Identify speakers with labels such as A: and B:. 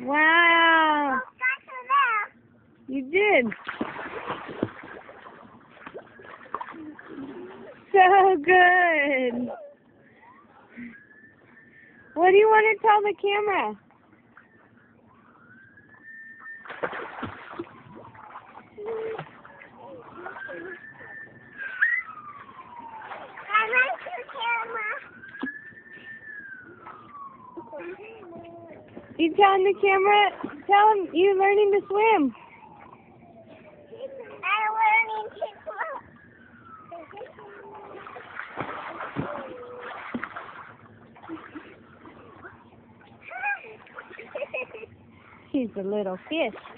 A: Wow. You did. So good. What do you want to tell the camera?
B: I like your camera.
A: You telling the camera? Tell him you're learning to swim.
B: I'm learning to swim.
A: He's a little fish.